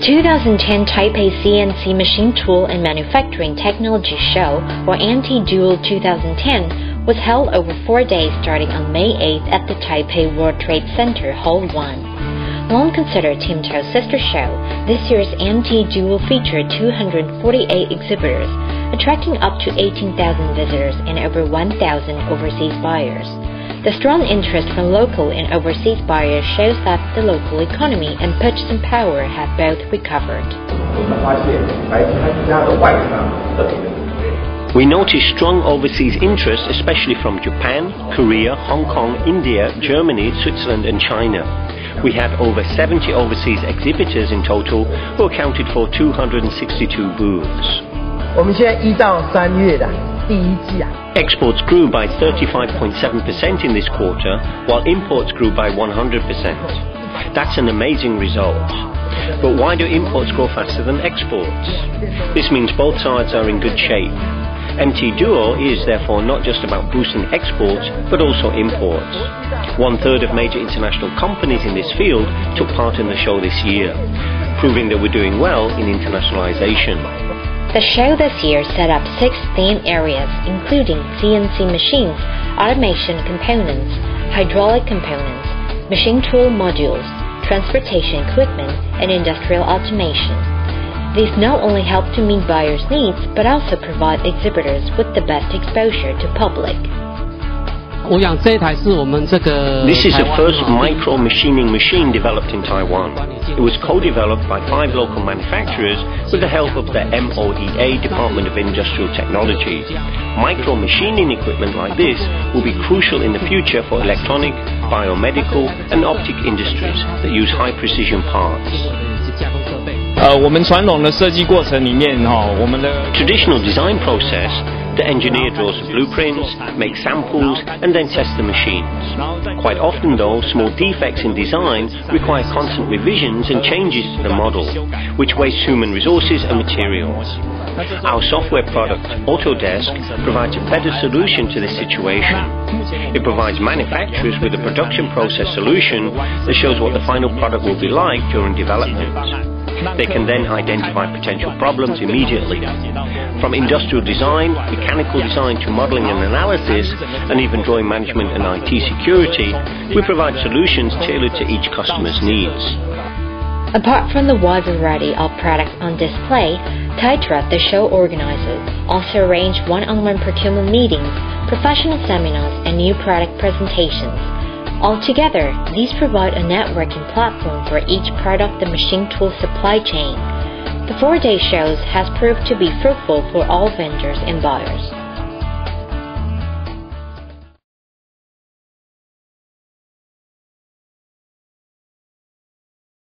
2010 Taipei CNC Machine Tool and Manufacturing Technology Show, or Anti-Dual 2010, was held over 4 days starting on May 8th at the Taipei World Trade Center, Hall 1. Long considered TIMTOS' sister show, this year's Anti-Dual featured 248 exhibitors, attracting up to 18,000 visitors and over 1,000 overseas buyers. The strong interest from local and overseas buyers shows that the local economy and purchasing power have both recovered. We noticed strong overseas interest, especially from Japan, Korea, Hong Kong, India, Germany, Switzerland and China. We had over 70 overseas exhibitors in total, who accounted for 262 booths. Exports grew by 35.7% in this quarter, while imports grew by 100%. That's an amazing result. But why do imports grow faster than exports? This means both sides are in good shape. MT-Duo is therefore not just about boosting exports, but also imports. 1/3 of major international companies in this field took part in the show this year, proving that we're doing well in internationalization. The show this year set up 6 theme areas, including CNC machines, automation components, hydraulic components, machine tool modules, transportation equipment, and industrial automation. These not only help to meet buyers' needs, but also provide exhibitors with the best exposure to public. This is the first micro-machining machine developed in Taiwan. It was co-developed by 5 local manufacturers with the help of the MOEA Department of Industrial Technology. Micro-machining equipment like this will be crucial in the future for electronic, biomedical and optic industries that use high-precision parts. Traditional design process, the engineer draws the blueprints, makes samples, and then tests the machines. Quite often though, small defects in design require constant revisions and changes to the model, which wastes human resources and materials. Our software product, Autodesk, provides a better solution to this situation. It provides manufacturers with a production process solution that shows what the final product will be like during development. They can then identify potential problems immediately. From industrial design, mechanical design to modeling and analysis, and even drawing management and IT security, we provide solutions tailored to each customer's needs. Apart from the wide variety of products on display, TAITRA, the show organizer, also arranged one-on-one procurement meetings, professional seminars, and new product presentations. Altogether, these provide a networking platform for each part of the machine tool supply chain. The 4-day shows has proved to be fruitful for all vendors and buyers.